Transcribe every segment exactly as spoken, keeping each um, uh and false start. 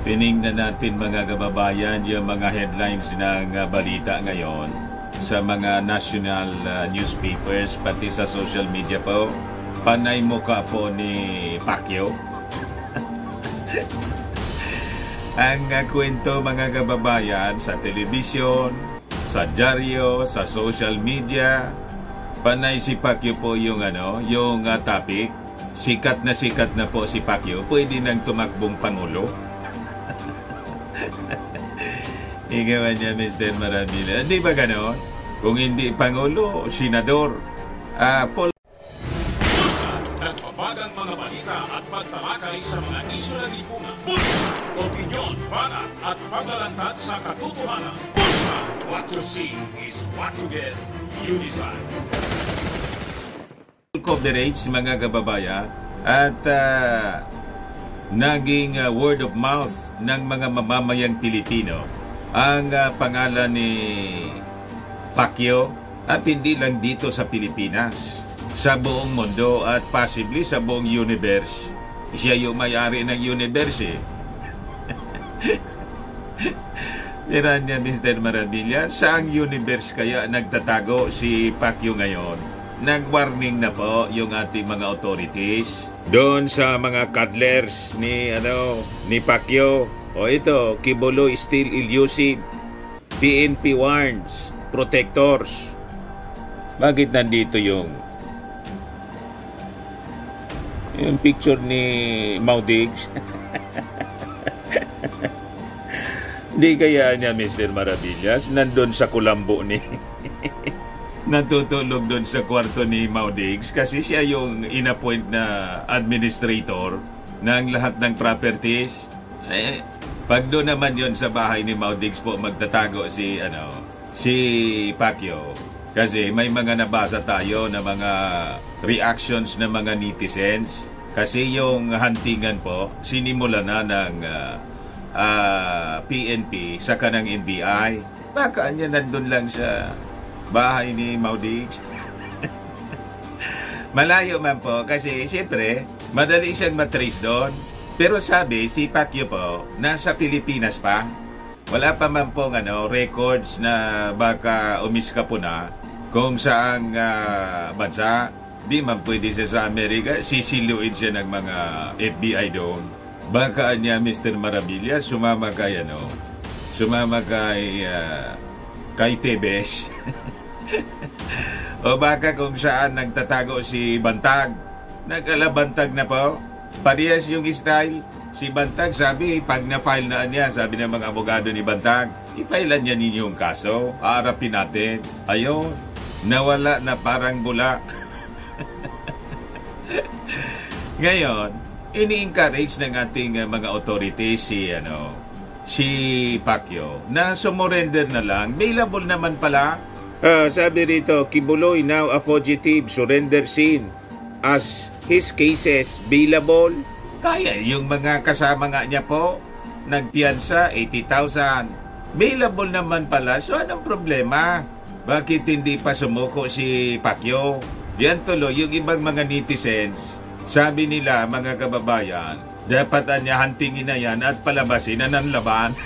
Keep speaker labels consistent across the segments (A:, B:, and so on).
A: Tiningnan natin mga kababayan yung mga headlines ng uh, balita ngayon sa mga national uh, newspapers pati sa social media po. Panay mukha po ni Pacquiao. Ang uh, kwento mga kababayan sa telebisyon, sa dyaryo, sa social media, panay si Pacquiao po yung ano, yung uh, topic. Sikat na sikat na po si Pacquiao, pwede nang tumakbong pangulo. Igawa niya, Mister Marabila. Hindi ba gano'n? Kung hindi pangulo, senador. Ah, uh,
B: Nagpapagang mga balita at pagtalakay sa mga isyu na lipunan. Bulsa, opinyon, banat at paglalantad sa katotohanan. Bulsa, what you see is what you get. You decide.
A: Coverage, mga kababayan, at uh, naging uh, word of mouth ng mga mamamayang Pilipino ang uh, pangalan ni Pacquiao, at hindi lang dito sa Pilipinas, sa buong mundo at possibly sa buong universe. Siya yung may-ari ng universe eh. Tira niya, Mister Marabilla, saang universe kaya nagtatago si Pacquiao ngayon? Nag-warning na po yung ating mga authorities doon sa mga cuddlers ni ano ni Pacquiao. O ito, Kibuloy still elusive. P N P warns protectors. Bakit nandito yung yung picture ni Maudigs? Hindi kaya niya, Mister Maravillas, nandun sa kulambo ni natutulog doon sa kwarto ni Maudigs kasi siya yung inappoint na administrator ng lahat ng properties. Eh, pag doon naman yon sa bahay ni Maudigs po magtatago si ano si Pacquiao, kasi may mga nabasa tayo na mga reactions ng mga netizens kasi yung huntingan po sinimula na ng uh, uh, P N P sa kanang N B I. Baka niya nandun lang sa bahay ni Maudigs. Malayo man po kasi siyempre madali siyang matrace doon. Pero sabi si Pacquiao po nasa Pilipinas pa. Wala pa man pong ano, records na baka umiska po na kung saang uh, bansa. Di man pwede siya sa Amerika, sisiluin siya ng mga F B I doon. Baka niya, Mister Marabilla, sumama kay ano, sumama kay uh, kay Tebes. O baka kung saan nagtatago si Bantag. Nagkalabantag na po. Parehas yung style. Si Bantag sabi, pag na-file na niya, sabi ng mga abogado ni Bantag, i-filean niya ninyong kaso, haarapin natin. Ayun, nawala na parang bula. Ngayon, ini-encourage ng ating uh, mga authorities si ano, si Pacquiao na sumurrender na lang. Available naman pala. Uh, sabi rito, Kibuloy now a fugitive, surrender scene as his cases available. Kaya yung mga kasama nga niya po, nagpiyansa, eighty thousand. Available naman pala. So anong problema? Bakit hindi pa sumuko si Pacquiao? Yan tuloy, yung ibang mga netizens, sabi nila mga kababayan, dapat niya huntingin na yan at palabasin na ng laban.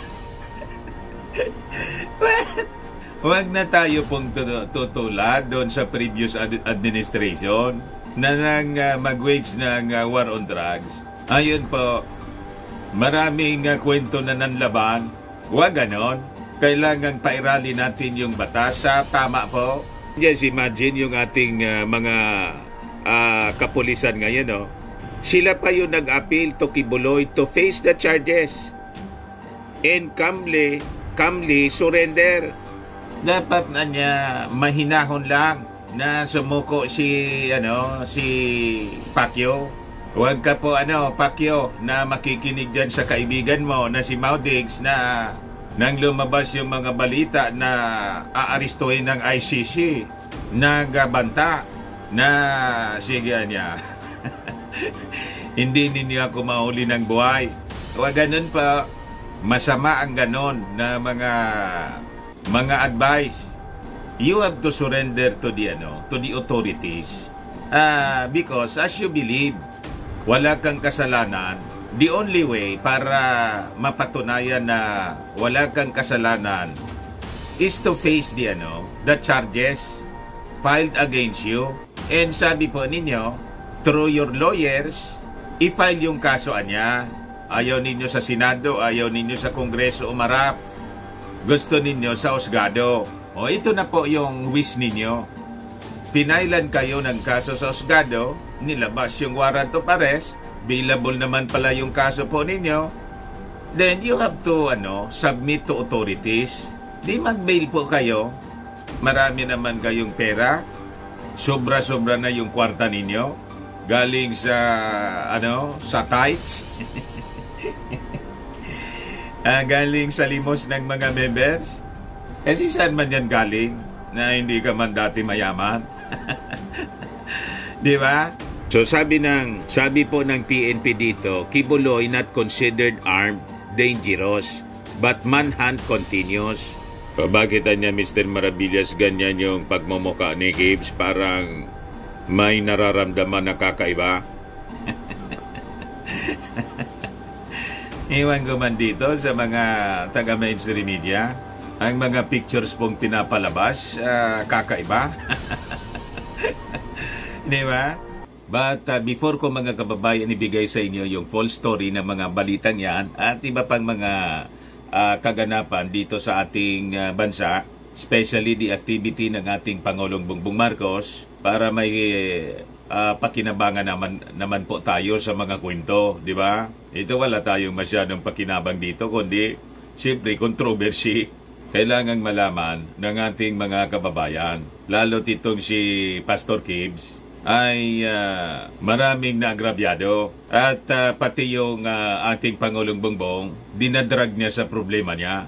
A: Huwag na tayo pong tutulad doon sa previous ad- administration na nang uh, mag-wage ng uh, war on drugs. Ayun po, maraming uh, kwento na ng laban. Huwag ganon. Kailangan pairali natin yung batas sa tama po. Just imagine yung ating uh, mga uh, kapulisan ngayon. No? Sila pa yung nag-appeal to Kibuloy to face the charges and calmly, calmly surrender. Dapat na niya mahinahon lang na sumuko si ano si Pacquiao. Huwag ka po ano Pacquiao na makikinig dyan sa kaibigan mo na si Maudigs na nang lumabas yung mga balita na aaristuhin ng I C C, nagabanta na sige niya. Hindi ninyo ako mahuli ng buhay. Huwag ganun pa. Masama ang ganon na mga mga advice. You have to surrender to the ano, to the authorities. Uh, because as you believe, wala kang kasalanan, the only way para mapatunayan na wala kang kasalanan is to face the ano, the charges filed against you. And sabi po ninyo, through your lawyers, i-file yung kaso niya. Ayaw ninyo sa Senado, ayaw ninyo sa Kongreso umarap. Gusto ninyo sa Husgado. O ito na po yung wish ninyo. Pinailan kayo ng kaso sa Husgado, nilabas yung warrant of arrest, available naman pala yung kaso po ninyo, then you have to ano, submit to authorities. Di mag-bail po kayo. Marami naman kayong pera. Sobra-sobra na yung kwarta ninyo. Galing sa, ano, sa tithes. uh, galing sa limos ng mga members. Eh, si saan man yan galing? Na hindi ka man dati mayaman. Di ba? So, sabi ng, sabi po ng P N P dito, Kibuloy not considered armed, dangerous, but manhunt continues. So, bakit niya, Mister Maravillas, ganyan yung pagmumuka ni Gibbs? Parang may nararamdaman na kakaiba. Iwan ko man dito sa mga taga-mainstream media, ang mga pictures pong pinapalabas, uh, kakaiba. Di ba? But uh, before ko mga kababayan ibigay sa inyo yung full story ng mga balitang yan at iba pang mga Uh, kaganapan dito sa ating uh, bansa, especially the activity ng ating Pangulong Bongbong Marcos, para may uh, pakinabangan naman, naman po tayo sa mga kwento, di ba? Ito wala tayong masyadong pakinabang dito, kundi siyempre controversy. Kailangang malaman ng ating mga kababayan, lalo titong si Pastor Gibbs, ay uh, maraming naagrabyado at uh, pati yung uh, ating Pangulong Bongbong dinadrag niya sa problema niya.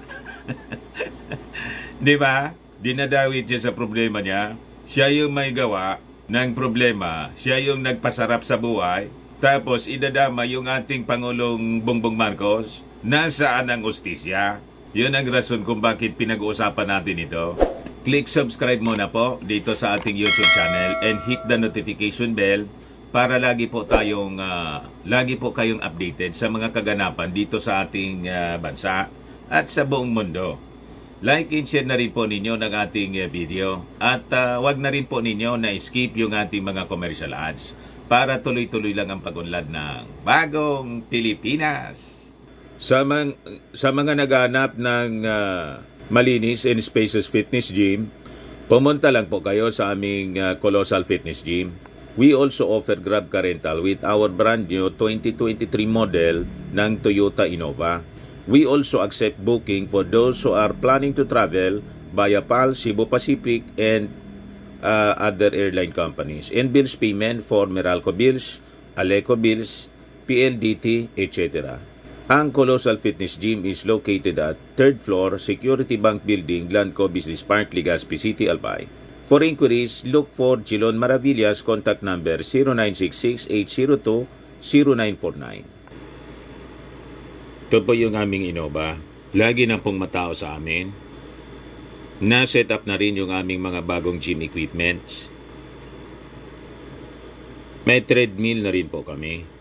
A: Di ba? Dinadawit niya sa problema niya. Siya yung may gawa ng problema. Siya yung nagpasarap sa buhay. Tapos idadama yung ating Pangulong Bongbong Marcos. Nasaan ang ustisya? Yun ang rason kung bakit pinag-uusapan natin ito. Click subscribe muna po dito sa ating YouTube channel and hit the notification bell para lagi po tayong uh, lagi po kayong updated sa mga kaganapan dito sa ating uh, bansa at sa buong mundo. Like and share na rin po ninyo ng ating uh, video at uh, wag na rin po ninyo na skip yung ating mga commercial ads para tuloy-tuloy lang ang pag-unlad ng bagong Pilipinas. Sa, man, sa mga naghahanap ng uh, malinis and spacious fitness gym, pumunta lang po kayo sa aming uh, Colossal Fitness Gym. We also offer Grab Car Rental with our brand new twenty twenty-three model ng Toyota Innova. We also accept booking for those who are planning to travel via P A L, Cebu Pacific, and uh, other airline companies. And bills payment for Meralco Bills, Aleco Bills, P L D T, et cetera. Ang Colossal Fitness Gym is located at third floor, Security Bank Building, Landco Business Park, Legazpi City, Albay. For inquiries, look for Jilon Maravillas, contact number zero nine six six, eight zero two, zero nine four nine. Ito po yung aming Innova. Lagi na pong matao sa amin. Na-set up na rin yung aming mga bagong gym equipments. May treadmill na rin po kami.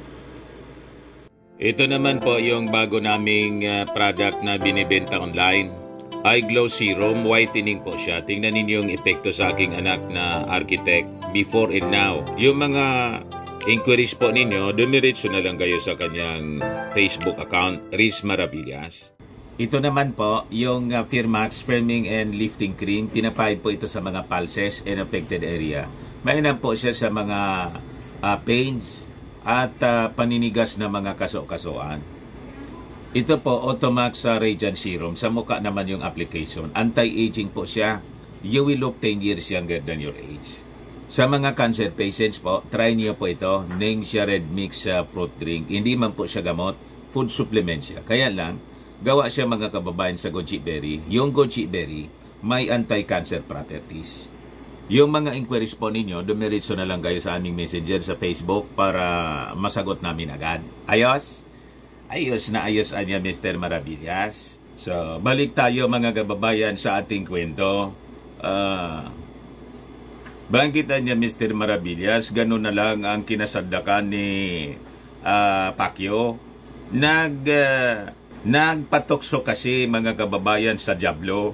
A: Ito naman po yung bago naming uh, product na binibenta online. Eye Glow Serum, whitening po siya. Tingnan ninyo yung epekto sa aking anak na architect before and now. Yung mga inquiries po ninyo, dumiretso na lang kayo sa kanyang Facebook account, Riz Maravillas. Ito naman po yung uh, Firmax Firming and Lifting Cream. Pinapahid po ito sa mga pulses and affected area. Mainam po siya sa mga uh, pains at uh, paninigas na mga kaso-kasoan. Ito po, Automax uh, Radiant Serum. Sa mukha naman yung application. Anti-aging po siya. You will look ten years younger than your age. Sa mga cancer patients po, try niyo po ito. Ningxia Red Mix uh, Fruit Drink. Hindi man po siya gamot. Food supplement siya. Kaya lang, gawa siya mga kababayan sa goji berry. Yung goji berry, may anti-cancer properties. Yung mga inquiries po ninyo, dumiretso na lang kayo sa aming messenger sa Facebook para masagot namin agad. Ayos? Ayos na ayos anya, Mister Maravillas. So, balik tayo mga kababayan sa ating kwento. Uh, Bangkitan niya, Mister Maravillas, ganun na lang ang kinasadlakan ni uh, Pacquiao. Nag, uh, nagpatukso kasi mga kababayan sa Diablo.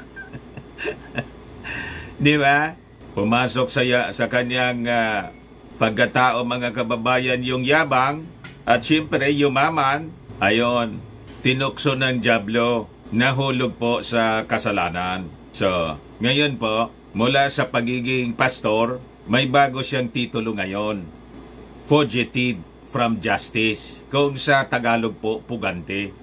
A: Di ba? Pumasok sa, sa kanyang uh, pagkatao mga kababayan yung yabang at siyempre yumaman. Ayon, tinukso ng Diablo, nahulog po sa kasalanan. So, ngayon po, mula sa pagiging pastor, may bago siyang titulo ngayon. Fugitive from justice. Kung sa Tagalog po, pugante.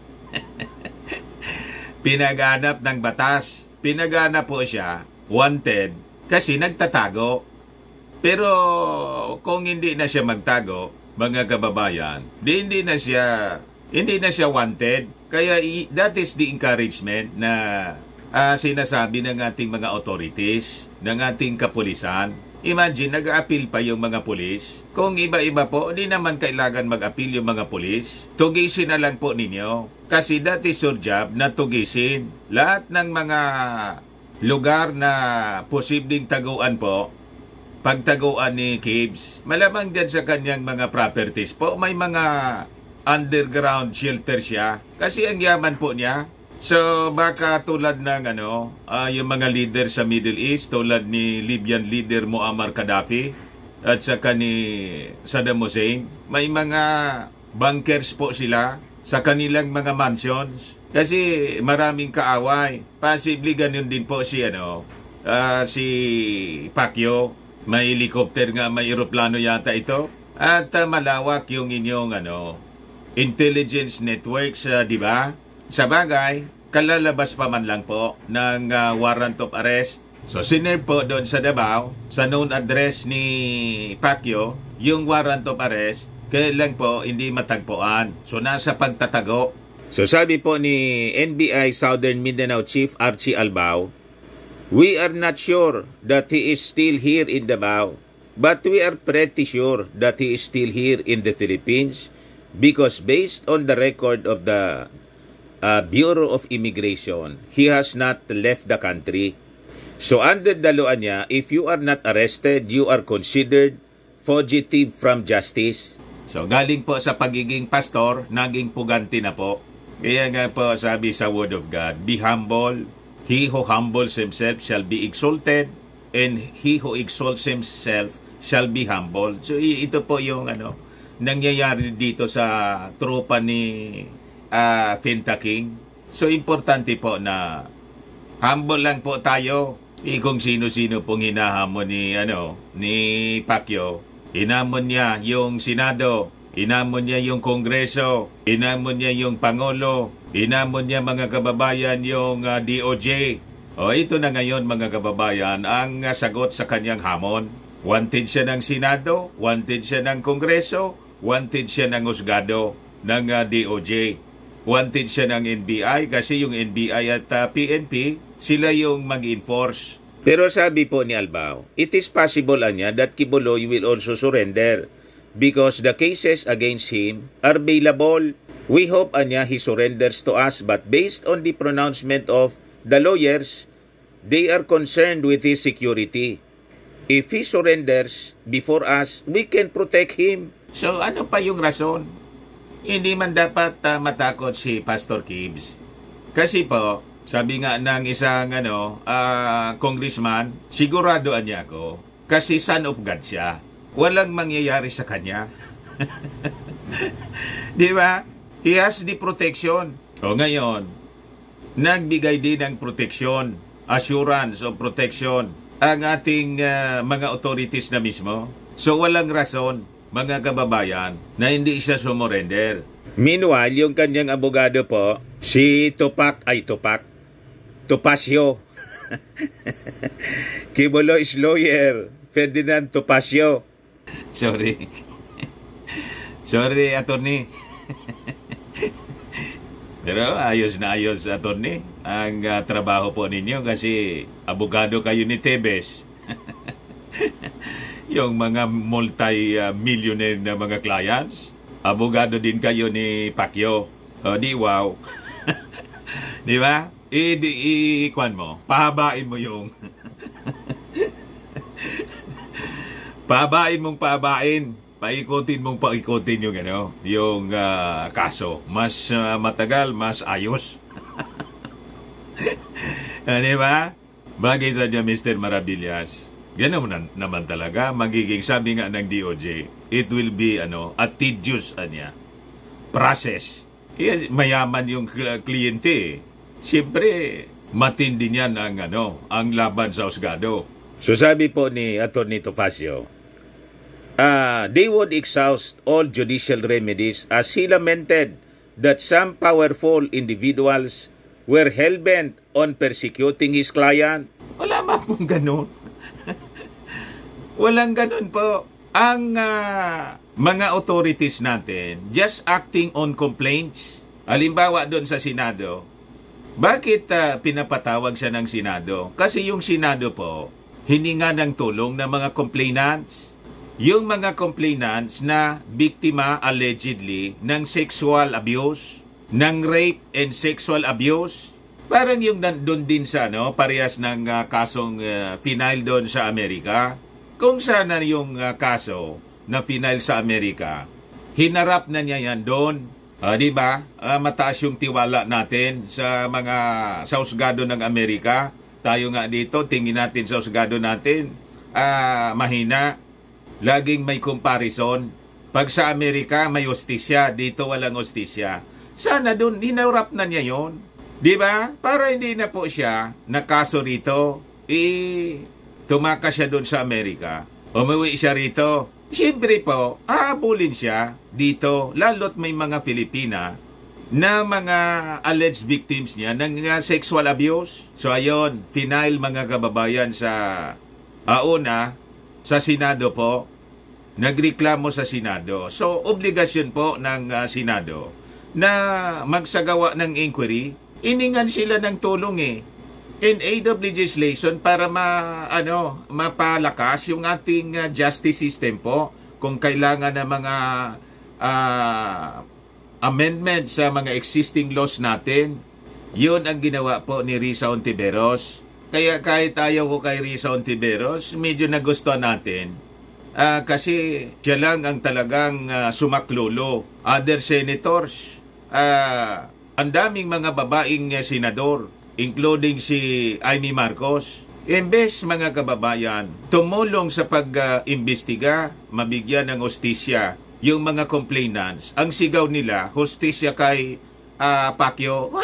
A: Pinaganap ng batas. Pinaganap po siya, wanted, kasi nagtatago. Pero kung hindi na siya magtago, mga kababayan, di hindi na siya, hindi na siya wanted. Kaya that is the encouragement na uh, sinasabi ng ating mga authorities, ng ating kapulisan. Imagine, nag-a-appeal pa yung mga pulis. Kung iba-iba po, hindi naman kailangan mag-appeal yung mga pulis. Tugisin na lang po ninyo. Kasi that is your job na tugisin. Lahat ng mga lugar na posibleng taguan po, pagtaguan ni Gibbs, malamang dyan sa kanyang mga properties po, may mga underground shelter siya. Kasi ang yaman po niya. So, baka tulad ng ano, uh, yung mga leader sa Middle East, tulad ni Libyan leader Muammar Gaddafi at saka ni Saddam Hussein, may mga bunkers po sila sa kanilang mga mansions. Kasi maraming kaaway. Possibly ganun din po si, ano, uh, si Pacquiao. May helicopter nga, may eroplano yata ito. At uh, malawak yung inyong ano, intelligence networks, uh, di ba? Sa bagay, kalalabas pa man lang po ng uh, warrant of arrest. So, sinerve po doon sa Davao, sa known address ni Pacquiao, yung warrant of arrest, kaya lang po hindi matagpuan. So, nasa pagtatago. So, sabi po ni N B I Southern Mindanao Chief Archie Albao, "We are not sure that he is still here in Davao, but we are pretty sure that he is still here in the Philippines because based on the record of the Uh, Bureau of Immigration, he has not left the country. So under the law niya, if you are not arrested, you are considered fugitive from justice." So galing po sa pagiging pastor, naging puganti na po. Kaya nga po sabi sa Word of God, "Be humble. He who humbles himself shall be exalted, and he who exalts himself shall be humbled." So ito po yung ano nangyayari dito sa tropa ni Uh, Finta King. So, importante po na humble lang po tayo. E kung sino-sino pong hinahamon ni, ano, ni Pacquiao. Inamon niya yung Senado. Inamon niya yung Kongreso. Inamon niya yung Pangulo. Inamon niya mga kababayan yung uh, D O J. O, ito na ngayon mga kababayan ang uh, sagot sa kanyang hamon. Wanted siya ng Senado. Wanted siya ng Kongreso. Wanted siya ng Husgado ng uh, D O J. Wanted siya ng N B I kasi yung N B I at uh, P N P, sila yung mag-enforce. Pero sabi po ni Albao, it is possible anya that Kibuloy will also surrender because the cases against him are bailable. We hope anya he surrenders to us, but based on the pronouncement of the lawyers, they are concerned with his security. If he surrenders before us, we can protect him. So ano pa yung rason? Hindi man dapat uh, matakot si Pastor Gibbs. Kasi po, sabi nga ng isang ano, uh, congressman, siguradoan niya ako, kasi son of God siya. Walang mangyayari sa kanya. Di ba? He has the protection. O ngayon, nagbigay din ng protection, assurance of protection, ang ating uh, mga authorities na mismo. So walang rason, mga kababayan, na hindi siya sumurrender. Meanwhile, yung kanyang abogado po, si Tupac, ay Tupac, Topacio. Kibuloy's lawyer, Ferdinand Topacio. Sorry. Sorry, attorney. Pero ayos na ayos, attorney, ang uh, trabaho po ninyo kasi abogado kayo ni Tebes. Yung mga multi-millionaire na mga clients, abogado din kayo ni Pacquiao. O, di wow. Di ba? I-kwan mo. Pahabain mo yung... pahabain mong pahabain paikutin mong paikutin yung, ano, yung uh, kaso. Mas uh, matagal, mas ayos. uh, di ba? Bagay niya, Mister Maravillas. Ganun na, naman talaga. Magiging, sabi nga ng D O J, it will be, ano, a tedious, anya, process. Yes, mayaman yung kliyente eh. Siyempre, matindi niyan ang, ano, ang laban sa husgado. So sabi po ni Atty. Topacio, uh, they would exhaust all judicial remedies as he lamented that some powerful individuals were hell-bent on persecuting his client. Wala ba pong ganun? Walang ganun po. Ang uh, mga authorities natin just acting on complaints. Halimbawa doon sa Senado, bakit uh, pinapatawag siya ng Senado? Kasi yung Senado po, hininga ng tulong ng mga complainants. Yung mga complainants na biktima allegedly ng sexual abuse, ng rape and sexual abuse. Parang yung doon din sa, no, parehas ng uh, kasong uh, final doon sa Amerika. Kung sana yung uh, kaso na final sa Amerika, hinarap na niya yan doon. Uh, di ba? Uh, mataas yung tiwala natin sa mga sa husgado ng Amerika. Tayo nga dito, tingin natin sa husgado natin, uh, mahina. Laging may comparison. Pag sa Amerika, may hustisya. Dito walang hustisya. Sana doon, hinarap na niya yon. Di ba? Para hindi na po siya nakaso rito, eh, tumakas siya doon sa Amerika. Umuwi siya rito. Siyempre po, aabulin siya dito, lalo't may mga Filipina na mga alleged victims niya ng uh, sexual abuse. So ayon, final mga kababayan sa auna, sa Senado po, nagreklamo sa Senado. So obligasyon po ng uh, Senado na magsagawa ng inquiry. Iningan sila ng tulong eh. In aid of legislation para ma ano mapalakas yung ating uh, justice system po kung kailangan ng mga uh, amendments sa mga existing laws natin. Yun ang ginawa po ni Risa Hontiveros. Kaya kahit ayaw ko kay Risa Hontiveros, medyo nagustuhan natin. Uh, kasi siya lang ang talagang uh, sumaklolo. Other senators, uh, ang daming mga babaeng uh, senador, including si Amy Marcos. Imbes mga kababayan, tumulong sa pag-imbestiga, uh, mabigyan ng hustisya yung mga complainants. Ang sigaw nila, hustisya kay uh, Pacquiao.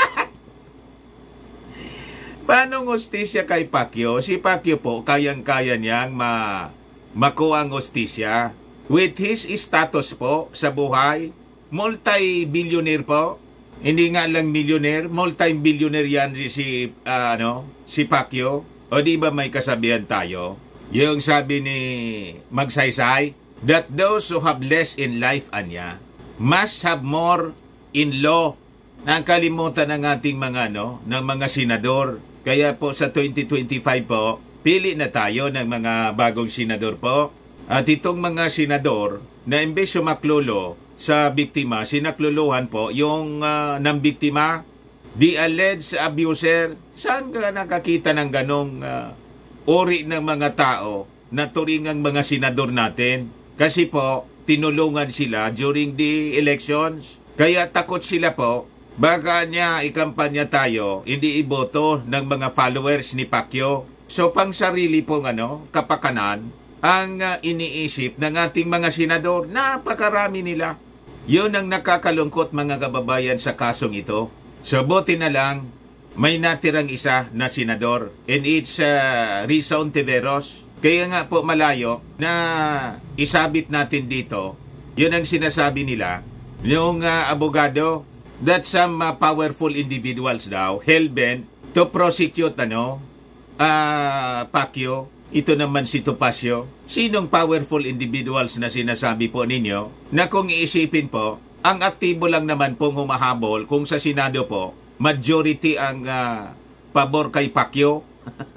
A: Paano hustisya kay Pacquiao? Si Pacquiao po, kayang-kaya niyang ma makuha ang hustisya. With his status po sa buhay, multi-billionaire po. Hindi nga lang millionaire, multi-billionaire yan si, uh, ano, si Pacquiao. O di ba may kasabihan tayo? Yung sabi ni Magsaysay, that those who have less in life, anya, must have more in law. Nakalimutan ng ating mga, no, ng mga senador. Kaya po sa twenty twenty-five po, pili na tayo ng mga bagong senador po. At itong mga senador na imbes sumaklolo sa biktima, sinakluluhan po yung uh, ng biktima, the alleged abuser. Saan ka nakakita ng ganong uh, uri ng mga tao na turingang mga senador natin? Kasi po, tinulungan sila during the elections. Kaya takot sila po, baka niya ikampanya tayo, hindi iboto ng mga followers ni Pacquiao. So, pang sarili pong ano, kapakanan, ang uh, iniisip ng ating mga senador, napakarami nila. Yun ang nakakalungkot mga kababayan sa kasong ito. So buti na lang, may natirang isa na senador. And it's uh, Risa Hontiveros. Kaya nga po malayo na isabit natin dito, yun ang sinasabi nila, yung uh, abogado, that some uh, powerful individuals daw, hell-bent to prosecute ano, uh, Pacquiao. Ito naman si Topacio. Sinong powerful individuals na sinasabi po ninyo na kung iisipin po, ang aktibo lang naman pong humahabol kung sa Senado po, majority ang uh, pabor kay Pacquiao.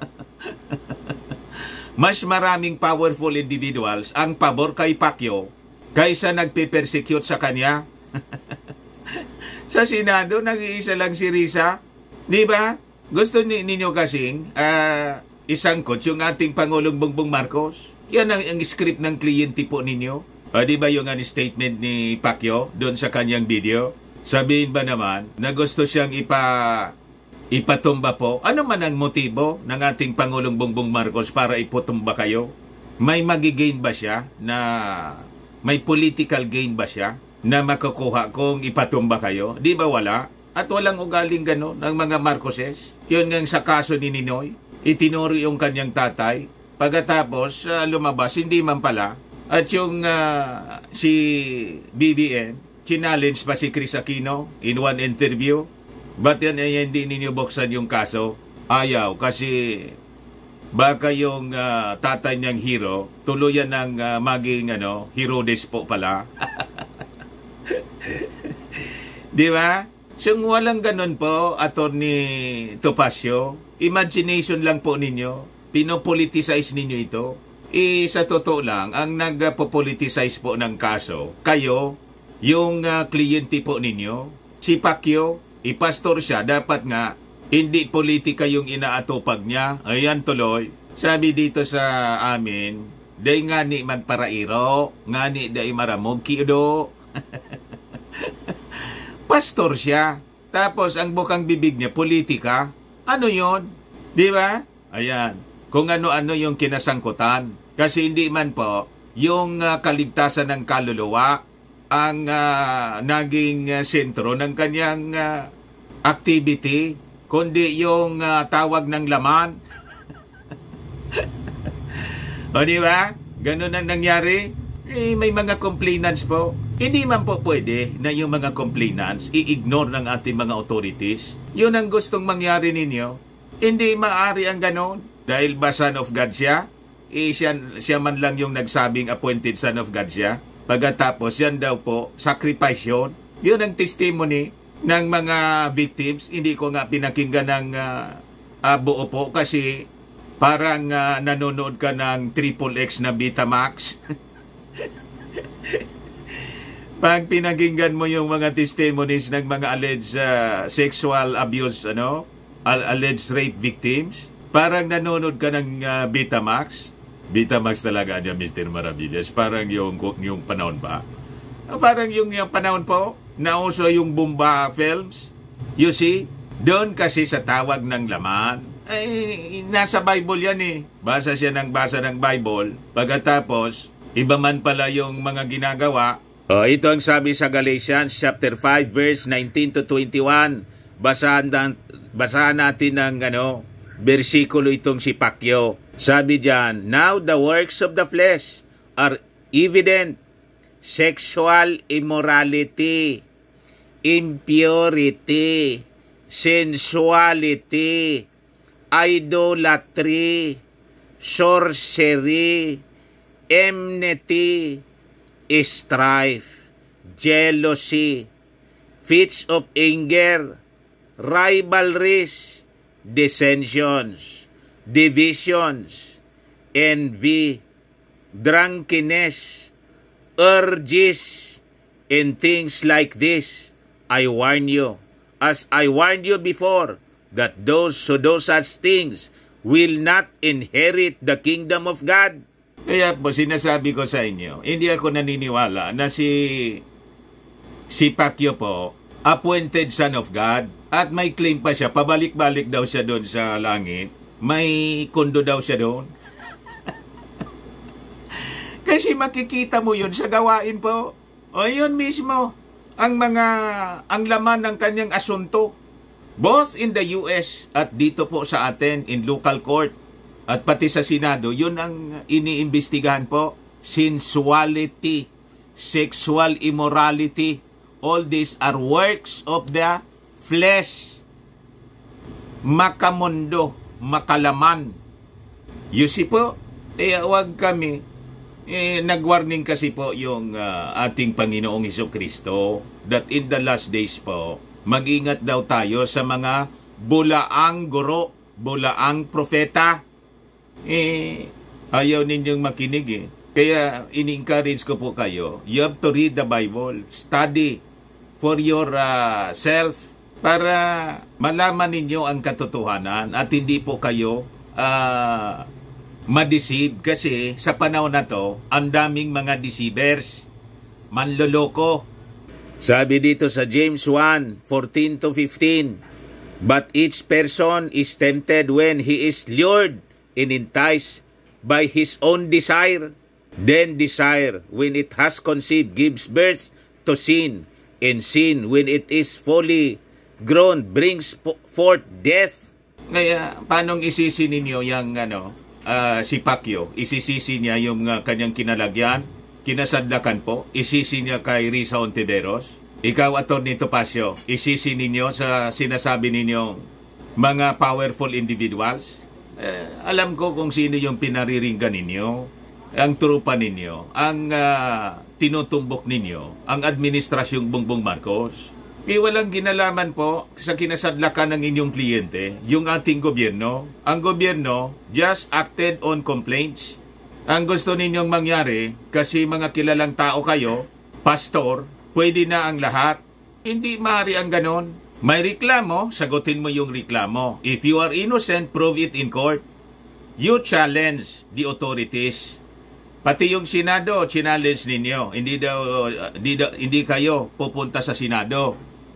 A: Mas maraming powerful individuals ang pabor kay Pacquiao kaysa nagpe-persecute sa kanya. Sa Senado, nag-iisa lang si Risa. Di ba? Gusto ninyo kasing uh, isangkot yung ating Pangulong Bongbong Marcos. Yan ang, ang script ng kliyente po ninyo. O di ba yung ano, statement ni Pacquiao doon sa kanyang video? Sabihin ba naman na gusto siyang ipa, ipatumba po? Ano man ang motibo ng ating Pangulong Bongbong Marcos para iputumba kayo? May magigain ba siya na may political gain ba siya na makukuha kung ipatumba kayo? Di ba wala? At walang ugaling gano'n ng mga Marcoses. Yun nga sa kaso ni Ninoy, itinuro yung kanyang tatay. Pagkatapos uh, lumabas, hindi man pala. At yung uh, si B B M, challenge pa si Chris Aquino in one interview. Ba't yan ay hindi ninyo buksan yung kaso? Ayaw, kasi baka yung uh, tatay niyang hero, tuluyan ng uh, maging ano, Herodes po pala. Di ba? So walang ganun po, Attorney Topacio. Imagination lang po ninyo. Pinopoliticize ninyo ito. Eh, sa totoo lang, ang nagpo-politicize po ng kaso, kayo, yung uh, kliyente po ninyo, si Pacquiao, ipastor siya, dapat nga, hindi politika yung inaatupag niya. Ayan tuloy. Sabi dito sa amin, day nga ni magparairo, nga ni day maramog kiudo. Pastor siya. Tapos ang bukang bibig niya, politika. Ano yon? Di ba? Ayan. Kung ano-ano yung kinasangkutan. Kasi hindi man po yung uh, kaligtasan ng kaluluwa ang uh, naging uh, sentro ng kanyang uh, activity, kundi yung uh, tawag ng laman. O di ba? Ganun ang nangyari. Eh, may mga complainants po. Hindi man po pwede na yung mga complainants i-ignore ng ating mga authorities. Yun ang gustong mangyari ninyo. Hindi maaari ang ganon. Dahil ba son of God siya? Eh, siya, siya man lang yung nagsabing appointed son of God siya. Pagkatapos, yan daw po, sacrifice yun. Yun ang testimony ng mga victims. Hindi ko nga pinakinggan ng uh, uh, buo po kasi parang uh, nanonood ka ng Triple X na Betamax. Pag pinakinggan mo yung mga testimonies ng mga alleged uh, sexual abuse, ano, alleged rape victims, parang nanonood ka ng uh, Betamax. Betamax talaga niya, Mister Maravillas. Parang yung, yung panahon pa. Parang yung, yung panahon po, nauso yung Bomba films. You see? Doon kasi sa tawag ng laman. Ay, nasa Bible yan eh. Basa siya ng basa ng Bible. Pagkatapos, iba man pala yung mga ginagawa. Oh, ito ang sabi sa Galatians chapter five verse nineteen to twenty-one. Basahan, basahan natin ng ano, bersikulo itong si Pacquiao. Sabi diyan, now the works of the flesh are evident: sexual immorality, impurity, sensuality, idolatry, sorcery, enmity, strife, jealousy, fits of anger, rivalries, dissensions, divisions, envy, drunkenness, urges, and things like this. I warn you, as I warned you before, that those who do such things will not inherit the kingdom of God. Kaya po sinasabi ko sa inyo, hindi ako naniniwala na si si Pacquiao po appointed son of God at may claim pa siya, pabalik-balik daw siya doon sa langit. May kondo daw siya doon. Kasi makikita mo yun sa gawain po. O yun mismo, ang mga, ang laman ng kanyang asunto. Both in the U S at dito po sa atin, in local court, at pati sa Senado, yun ang iniimbestigahan po. Sensuality, sexual immorality, all these are works of the flesh. Makamundo, makalaman. You see po, eh, wag kami. Eh, nag-warning kasi po yung uh, ating Panginoong Hesukristo that in the last days po, mag-ingat daw tayo sa mga bulaang guro, bulaang propeta. Eh, ayaw ninyong makinig eh. Kaya ini-encourage ko po kayo, you have to read the Bible, study for your uh, self para malaman ninyo ang katotohanan at hindi po kayo uh, ma-deceive kasi sa panahon na to, ang daming mga deceivers, manloloko. Sabi dito sa James one, fourteen to fifteen, but each person is tempted when he is lured and enticed by his own desire. Then desire, when it has conceived, gives birth to sin, and sin, when it is fully grown, brings forth death. Kaya, paano isisi ninyo yung ano, uh, si Pacquiao? Isisisi niya yung uh, kanyang kinalagyan, kinasadlakan po, isisi niya kay Risa Hontiveros. Ikaw, Atty. Topacio, isisi ninyo sa sinasabi ninyong mga powerful individuals? Eh, alam ko kung sino yung pinariringgan ninyo, ang trupa ninyo, ang uh, tinutumbok ninyo, ang administrasyong Bongbong Marcos. E walang ginalaman po sa kinasadlakan ng inyong kliyente, yung ating gobyerno. Ang gobyerno just acted on complaints. Ang gusto ninyong mangyari, kasi mga kilalang tao kayo, pastor, pwede na ang lahat. Hindi maaari ang ganon. May reklamo, sagutin mo yung reklamo. If you are innocent, prove it in court. You challenge the authorities. Pati yung Senado, challenge ninyo. Hindi daw, uh, hindi, daw, hindi kayo pupunta sa Senado.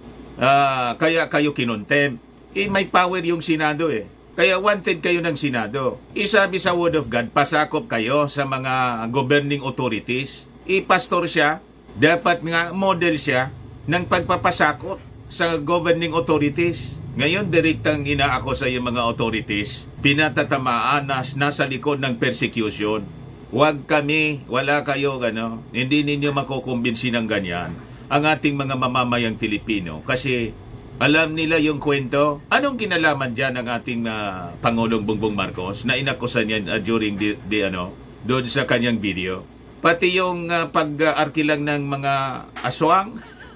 A: Uh, kaya kayo kinuntem. Eh, may power yung Senado eh. Kaya wanted kayo ng Senado. Isabi sa Word of God, pasakop kayo sa mga governing authorities. Ipastor siya. Dapat nga model siya ng pagpapasakop sa governing authorities. Ngayon, direktang inaako sa yung mga authorities, pinatatamaan na nasa likod ng persecution. Huwag kami, wala kayo, ano, hindi ninyo makukumbinsi ng ganyan ang ating mga mamamayang Filipino. Kasi alam nila yung kwento. Anong kinalaman dyan ng ating uh, Pangulong Bongbong Marcos na inakusan yan uh, during the, the, ano, doon sa kanyang video? Pati yung uh, pag-arkilang ng mga aswang,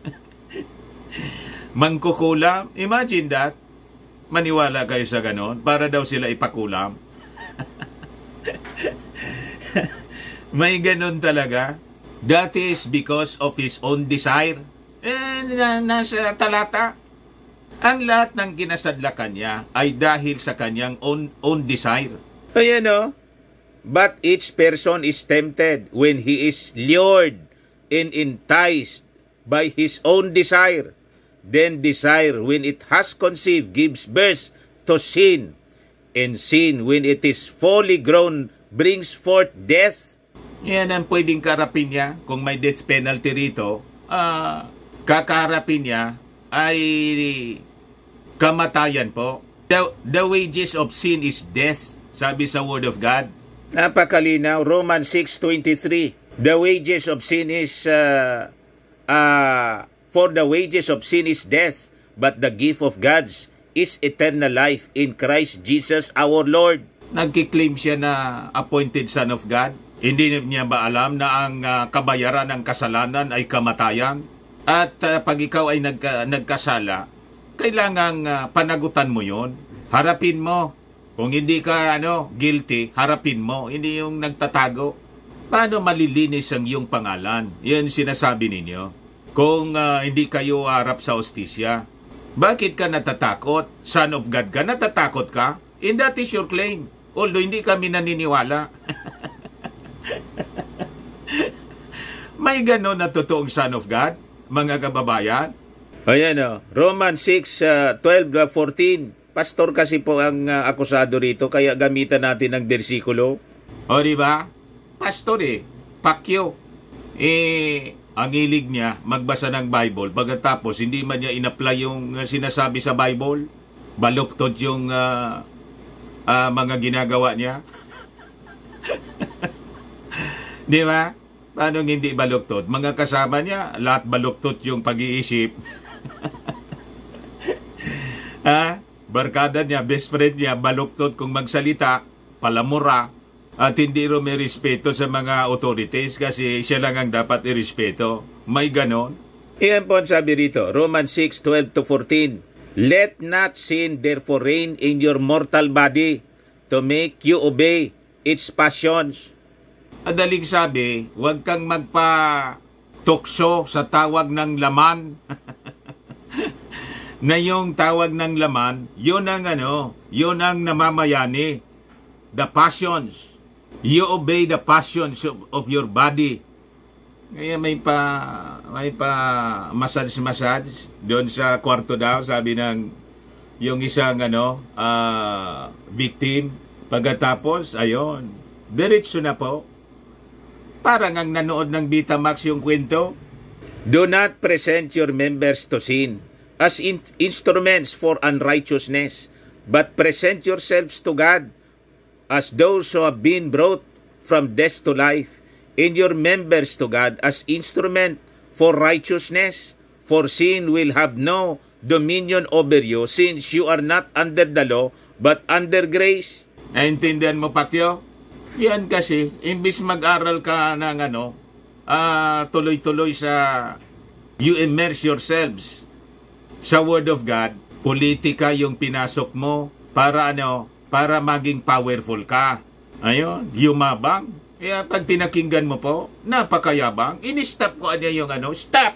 A: mangkukulam. Imagine that. Maniwala kayo sa ganon para daw sila ipakulam. May ganon talaga. That is because of his own desire. Eh, na, nasa talata. Ang lahat ng kinasadlakan niya ay dahil sa kanyang own, own desire. Ayan o. But each person is tempted when he is lured and enticed by his own desire. Then desire, when it has conceived, gives birth to sin. And sin, when it is fully grown, brings forth death. Yan ang pwedeng karapin niya. Kung may death penalty rito, uh, kakarapin niya ay kamatayan po. The, the wages of sin is death, sabi sa Word of God. Napakalinaw, Romans six twenty-three. The wages of sin is, uh, uh, for the wages of sin is death, but the gift of God is eternal life in Christ Jesus our Lord. Nagkiklaim siya na appointed Son of God. Hindi niya ba alam na ang uh, kabayaran ng kasalanan ay kamatayan? At uh, pag ikaw ay nagka, nagkasala, kailangang uh, panagutan mo yon. Harapin mo. Kung hindi ka ano, guilty, harapin mo. Hindi yung nagtatago. Paano malilinis ang iyong pangalan? Yan sinasabi ninyo. Kung uh, hindi kayo harap sa hostisya, bakit ka natatakot? Son of God ka? Natatakot ka? And that is your claim. Although hindi kami naniniwala. May gano'n na totoong Son of God, mga kababayan? Ayan o, Romans six, twelve, fourteen. Pastor kasi po ang uh, akusado rito, kaya gamitan natin ng bersikulo. O diba? Pastor eh, Pacquiao. Eh, ang hilig niya magbasa ng Bible, pagkatapos hindi man niya in-apply yung uh, sinasabi sa Bible, baluktot yung uh, uh, mga ginagawa niya. Di ba? Paano hindi baluktot? Mga kasama niya, lahat baluktot yung pag-iisip. Ha? Barkada niya, best friend niya, baluktot kung magsalita, palamura, at hindi rin may respeto sa mga authorities kasi siya lang ang dapat irespeto. May ganon. Iyan po ang sabi rito, Romans six, twelve to fourteen. Let not sin therefore reign in your mortal body to make you obey its passions. Adaling sabi, huwag kang magpa-tukso sa tawag ng laman. Na yung tawag ng laman, yun ang ano, yun ang namamayani. The passions. You obey the passions of, of your body. Kaya may pa, may pa massage-massage doon sa kwarto daw, sabi ng yung isang ano, uh, victim. Pagkatapos, ayon, diretso na po. Parang ang nanood ng Betamax yung kwento. Do not present your members to sin as in instruments for unrighteousness, but present yourselves to God as those who have been brought from death to life, and your members to God as instrument for righteousness. For sin will have no dominion over you, since you are not under the law, but under grace. Naintindihan mo, Pacquiao? Yan kasi, imbis mag-aral ka ng ano, uh, tuloy-tuloy sa, you immerse yourselves sa Word of God, politika yung pinasok mo para ano, para maging powerful ka. Ayun, yumabang. Kaya pag pinakinggan mo po, napakayabang. Ini-stop ko niya yung ano, stop!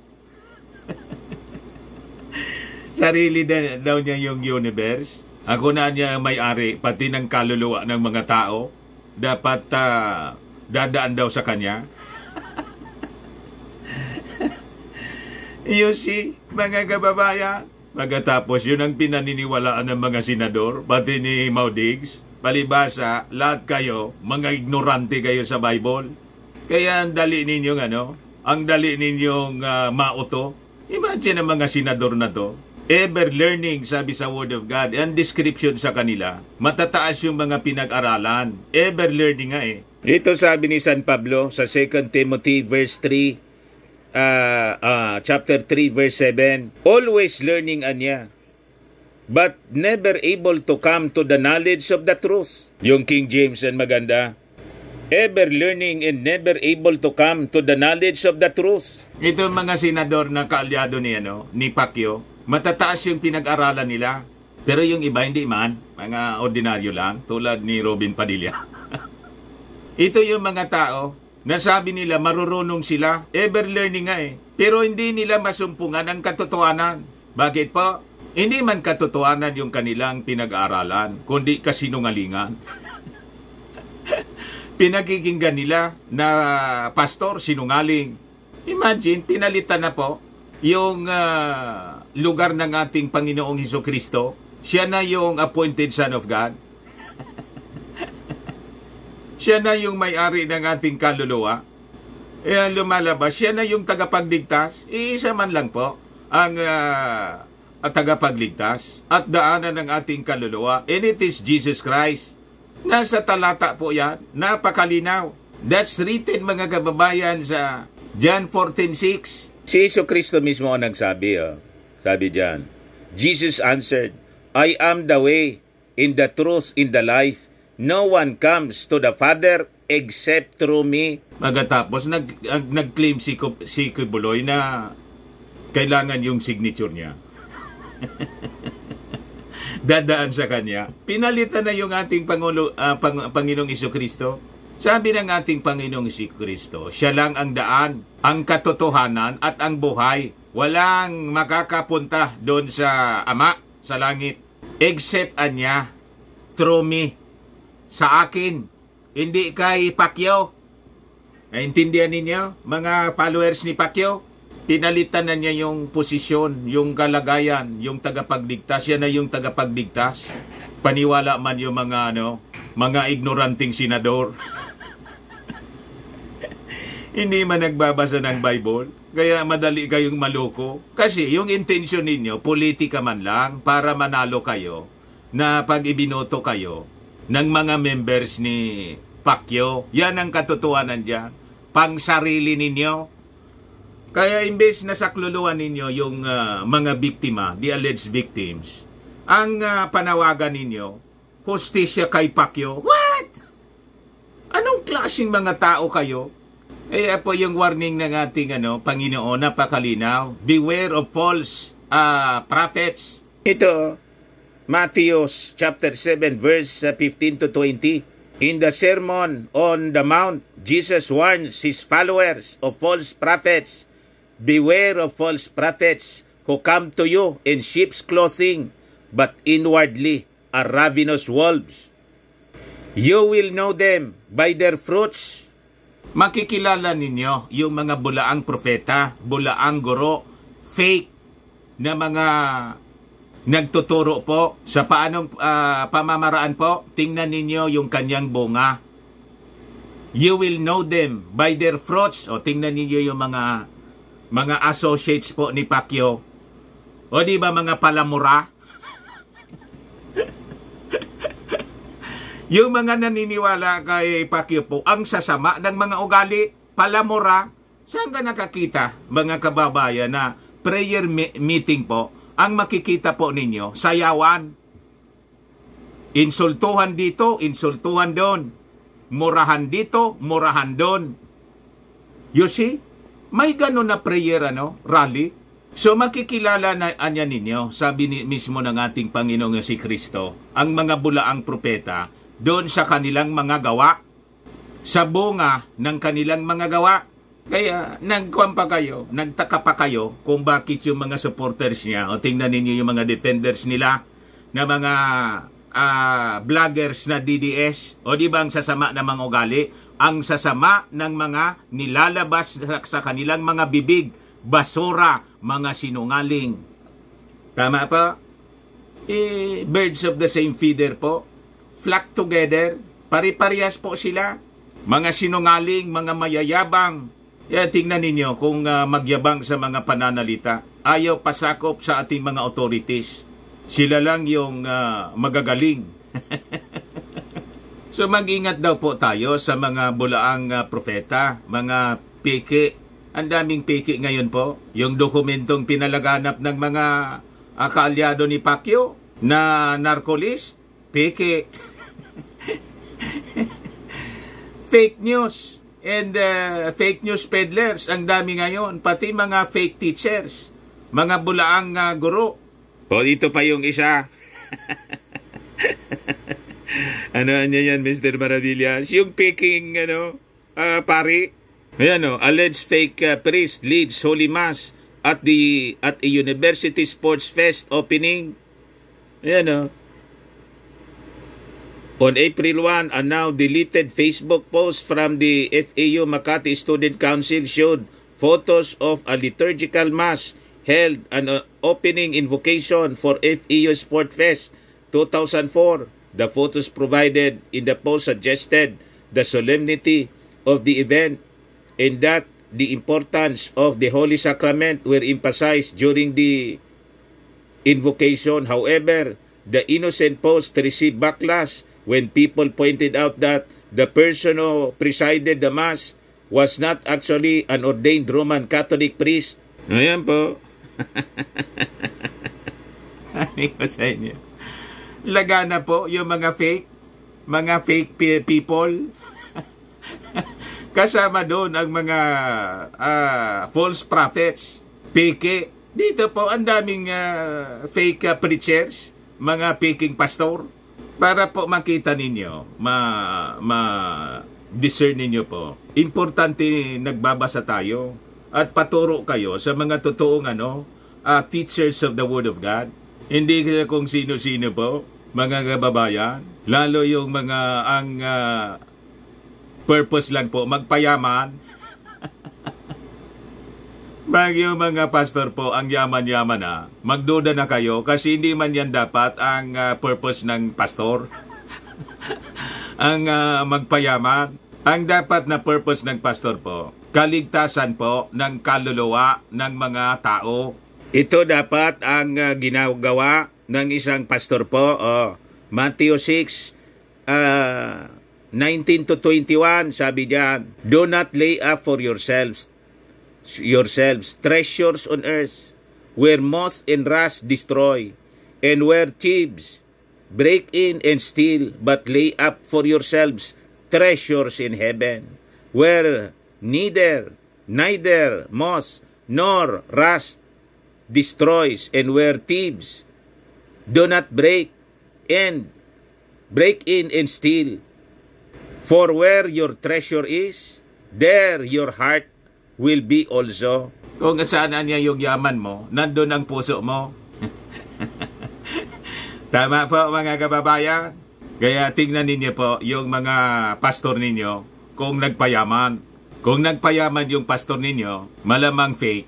A: Sarili na, daw niya yung universe. Ako na niya may-ari, pati ng kaluluwa ng mga tao. Dapat uh, dadaan daw sa kanya. You see, mga kababayan, pagkatapos yun ang pinaniniwalaan ng mga senador, pati ni Maudigs. Palibasa, lahat kayo, mga ignorante kayo sa Bible. Kaya ang dali ninyong ano, ang dali ninyong uh, mauto. Imagine ang mga senador na to. Ever learning, sabi sa Word of God. Ang description sa kanila, matataas yung mga pinag-aralan. Ever learning nga eh. Ito sabi ni San Pablo sa Second Timothy verse three, uh, uh, chapter three verse seven. Always learning anya, but never able to come to the knowledge of the truth. Yung King James ang maganda. Ever learning and never able to come to the knowledge of the truth. Ito mga senador na kaalyado ni, ano, ni Pacquiao, matataas yung pinag-aralan nila. Pero yung iba hindi man, mga ordinaryo lang, tulad ni Robin Padilla. Ito yung mga tao na sabi nila marurunong sila, ever learning nga eh. Pero hindi nila masumpungan ang katotohanan. Bakit po? Hindi man katotohanan yung kanilang pinag-aaralan, kundi kasinungalingan. Pinakikinggan nila na pastor, sinungaling. Imagine, pinalitan na po yung uh, lugar ng ating Panginoong Hesukristo. Siya na yung appointed Son of God. Siya na yung may-ari ng ating kaluluwa. E lumalabas, siya na yung tagapagligtas. Iisa man lang po ang uh, at tagapagligtas at daanan ng ating kaluluwa, and it is Jesus Christ. Nasa talata po yan, napakalinaw. That's written, mga kababayan, sa John fourteen six. Si Jesucristo mismo ang nagsabi, oh. Sabi diyan, Jesus answered, I am the way, in the truth, in the life. No one comes to the Father except through me. Magatapos, nag, nag-claim si, si Kibuloy na kailangan yung signature niya. Dadaan sa kanya. Pinalitan na yung ating Pangulo, uh, Pang, Panginoong Jesucristo. Sabi ng ating Panginoong Jesucristo, siya lang ang daan, ang katotohanan at ang buhay. Walang makakapunta doon sa Ama, sa langit, except anya, through me, sa akin, hindi kay Pacquiao. Naintindihan ninyo, mga followers ni Pacquiao? Pinalitan na niya yung posisyon, yung kalagayan, yung tagapagligtas. Yan na yung tagapagligtas. Paniwala man yung mga ano, mga ignoranting senador. Hindi man nagbabasa ng Bible, kaya madali kayong maloko. Kasi yung intention ninyo, politika man lang para manalo kayo na pag ibinoto kayo ng mga members ni Pacquiao. Yan ang katotohanan dyan. Pang sarili ninyo. Kaya imbes na sakluluan ninyo yung uh, mga biktima, the alleged victims, ang uh, panawagan ninyo, hustisya kay Pacquiao. What? Anong klaseng mga tao kayo? Eh po yung warning ng ating ano, Panginoon, napakalinaw. Beware of false uh, prophets. Ito, Matthew chapter seven verse fifteen to twenty. In the Sermon on the Mount, Jesus warns his followers of false prophets. Beware of false prophets who come to you in sheep's clothing, but inwardly are ravenous wolves. You will know them by their fruits. Makikilala ninyo yung mga bulaang propeta, bulaang guro, fake na mga nagtuturo po sa paanong uh, pamamaraan po. Tingnan ninyo yung kanyang bunga. You will know them by their fruits. O tingnan ninyo yung mga mga associates po ni Pacquiao. O di ba mga palamura? Yung mga naniniwala kay Pacquiao po, ang sasama ng mga ugali, palamura, saan ka nakakita, mga kababayan, na prayer me- meeting po, ang makikita po ninyo, sayawan. Insultuhan dito, insultuhan doon. Murahan dito, murahan doon. You see? May gano'n na prayer, ano, rally. So makikilala na anya ninyo, sabi ni, mismo ng ating Panginoong si Kristo, ang mga bulaang propeta, doon sa kanilang mga gawa, sa bunga ng kanilang mga gawa. Kaya nagkuhan pa kayo, nagtaka pa kayo kung bakit yung mga supporters niya, o tingnan ninyo yung mga defenders nila, na mga uh, vloggers na D D S, o di ba ang sasama ng mga ugali, ang sasama ng mga nilalabas sa, sa kanilang mga bibig, basura, mga sinungaling. Tama pa? Eh, birds of the same feather po. Flock together, pari-parehas po sila. Mga sinungaling, mga mayayabang. Kaya tingnan ninyo kung uh, magyabang sa mga pananalita. Ayaw pasakop sa ating mga authorities. Sila lang yung uh, magagaling. So mag-ingat daw po tayo sa mga bulaang uh, propeta, mga peke. Ang daming peke ngayon po. Yung dokumentong pinalaganap ng mga uh, kaalyado ni Pacquiao na narcolist, peke. Fake news and uh, fake news peddlers ang dami ngayon, pati mga fake teachers, mga bulaang uh, guro. O dito pa yung isa. Ano niya yan, Mister Maravillas? Yung peking ano, uh, pari. Ayan o, alleged fake uh, priest leads Holy Mass at the at a University Sports Fest opening. Ayan o. On April first, a now deleted Facebook post from the F A U Makati Student Council showed photos of a liturgical mass held an opening invocation for F A U Sport Fest two thousand four. The photos provided in the post suggested the solemnity of the event and that the importance of the Holy Sacrament were emphasized during the invocation. However, the innocent post received backlash when people pointed out that the person who presided the Mass was not actually an ordained Roman Catholic priest. Ayan po. Ano ko sa inyo? Lagana po yung mga fake, mga fake people. Kasama doon ang mga uh, false prophets, peke. Dito po, ang daming uh, fake uh, preachers, mga peking pastor. Para po makita ninyo, ma, ma discern ninyo po. Importante nagbabasa tayo at paturo kayo sa mga totoong ano, uh, teachers of the Word of God. Hindi kung sino-sino po, mga kababayan. Lalo yung mga ang uh, purpose lang po, magpayaman. Pag yung mga pastor po, ang yaman-yaman na, magduda na kayo kasi hindi man yan dapat ang uh, purpose ng pastor. Ang uh, magpayaman. Ang dapat na purpose ng pastor po, kaligtasan po ng kaluluwa ng mga tao. Ito dapat ang uh, ginagawa ng isang pastor po. Oh, Matthew six, uh, nineteen to twenty-one, sabi diyan, do not lay up for yourselves yourselves treasures on earth, where moth and rust destroy, and where thieves break in and steal, but lay up for yourselves treasures in heaven, where neither neither moth nor rust destroys, and where thieves do not break and break in and steal. For where your treasure is, there your heart will be also. Kung saan niya yung yaman mo, nandun ang puso mo. Tama po mga kababayan. Kaya tingnan ninyo po yung mga pastor ninyo kung nagpayaman. Kung nagpayaman yung pastor ninyo, malamang fake.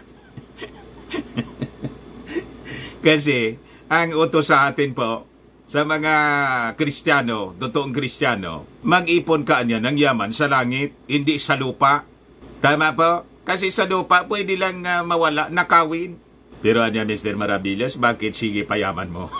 A: Kasi ang utos sa atin po, sa mga Kristiyano, totoong Kristiyano, mag-ipon ka niya ng yaman sa langit, hindi sa lupa. Tama po? Kasi sa lupa, pwede lang uh, mawala, nakawin. Pero anya, Mister Maravillas, bakit sige payaman mo?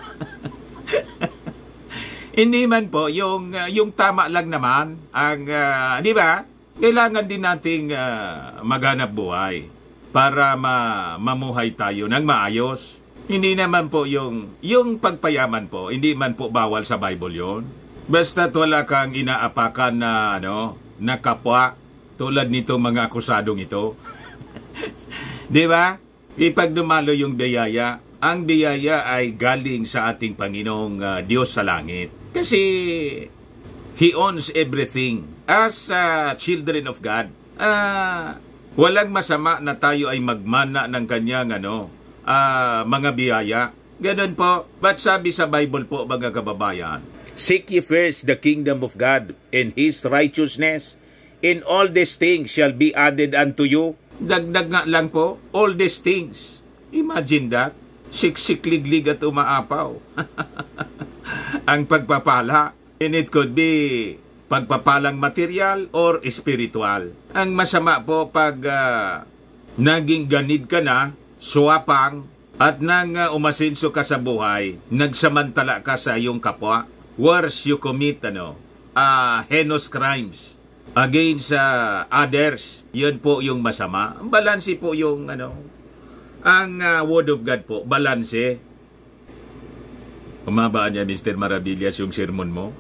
A: Hindi man po, yung, uh, yung tama lang naman, ang, uh, di ba? Kailangan din nating uh, maghanap buhay para ma mamuhay tayo ng maayos. Hindi naman po yung, yung pagpayaman po, hindi man po bawal sa Bible yon. Basta't wala kang inaapakan na, ano, na kapwa, tulad nito mga akusadong ito. Di ba? Ipag dumalo yung biyaya, ang biyaya ay galing sa ating Panginoong uh, Diyos sa langit. Kasi He owns everything. As uh, children of God, uh, walang masama na tayo ay magmana ng kanyang ano, uh, mga biyaya. Ganun po. But sabi sa Bible po, mga kababayan, seek ye first the kingdom of God and His righteousness, and all these things shall be added unto you. Dagdag nga lang po, all these things. Imagine that. Siksik-liglig at umaapaw. Ang pagpapala. And it could be pagpapalang material or spiritual. Ang masama po pag uh, naging ganid ka na, swapang, at nang uh, umasenso ka sa buhay, nagsamantala ka sa iyong kapwa, worse you commit ano, uh, heinous crimes against uh, others. Yun po yung masama. Balanse po yung ano, ang uh, Word of God po, balanse. Umabaan niya, Mister Maravillas, yung sermon mo.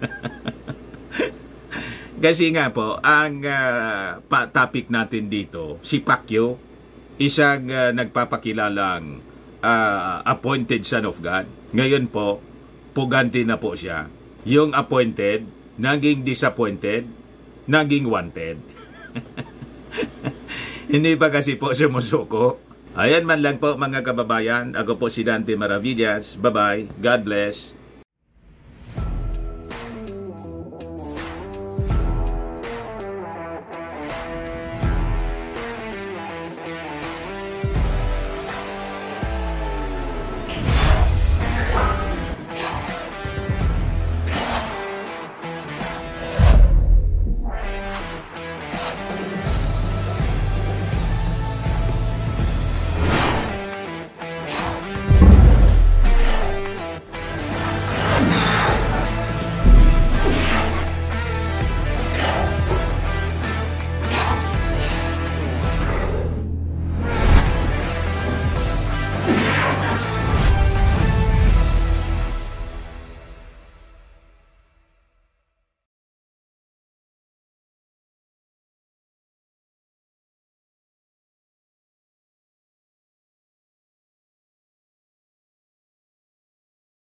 A: Kasi nga po, ang uh, pa topic natin dito, si Pacquiao, isang uh, nagpapakilalang uh, appointed son of God. Ngayon po, puganti na po siya. Yung appointed, naging disappointed, naging wanted. Hindi pa kasi po sumusuko. Ayan man lang po mga kababayan. Ako po si Dante Maravillas. Bye-bye. God bless.